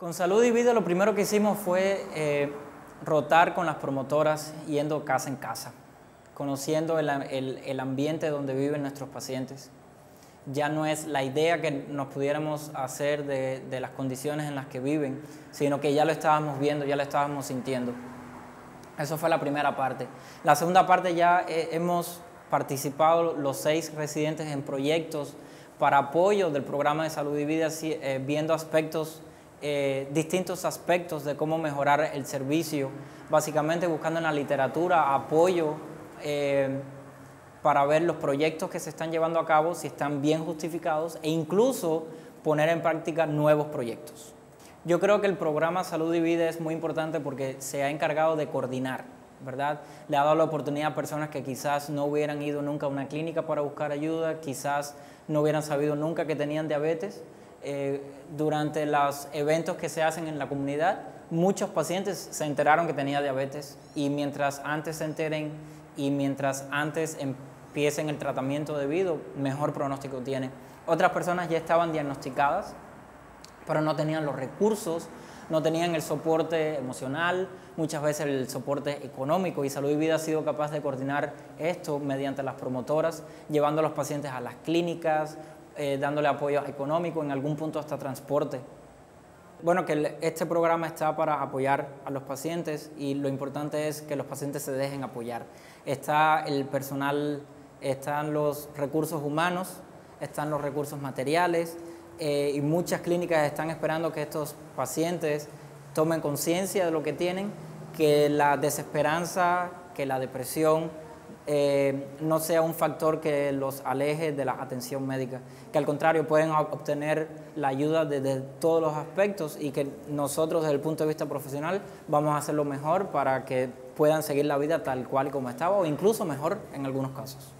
Con Salud y Vida lo primero que hicimos fue rotar con las promotoras, yendo casa en casa, conociendo el ambiente donde viven nuestros pacientes. Ya no es la idea que nos pudiéramos hacer de las condiciones en las que viven, sino que ya lo estábamos viendo, ya lo estábamos sintiendo. Eso fue la primera parte. La segunda parte, ya hemos participado los 6 residentes en proyectos para apoyo del programa de Salud y Vida, viendo distintos aspectos de cómo mejorar el servicio, básicamente buscando en la literatura apoyo para ver los proyectos que se están llevando a cabo, si están bien justificados, e incluso poner en práctica nuevos proyectos. Yo creo que el programa Salud y Vida es muy importante porque se ha encargado de coordinar, ¿verdad? Le ha dado la oportunidad a personas que quizás no hubieran ido nunca a una clínica para buscar ayuda, quizás no hubieran sabido nunca que tenían diabetes. Durante los eventos que se hacen en la comunidad, muchos pacientes se enteraron que tenía diabetes, y mientras antes se enteren y mientras antes empiecen el tratamiento debido, mejor pronóstico tienen. Otras personas ya estaban diagnosticadas, pero no tenían los recursos, no tenían el soporte emocional, muchas veces el soporte económico, y Salud y Vida ha sido capaz de coordinar esto mediante las promotoras, llevando a los pacientes a las clínicas, dándole apoyo económico, en algún punto hasta transporte. Bueno, que este programa está para apoyar a los pacientes, y lo importante es que los pacientes se dejen apoyar. Está el personal, están los recursos humanos, están los recursos materiales, y muchas clínicas están esperando que estos pacientes tomen conciencia de lo que tienen, que la desesperanza, que la depresión no sea un factor que los aleje de la atención médica, que al contrario pueden obtener la ayuda desde todos los aspectos, y que nosotros desde el punto de vista profesional vamos a hacer lo mejor para que puedan seguir la vida tal cual y como estaba, o incluso mejor en algunos casos.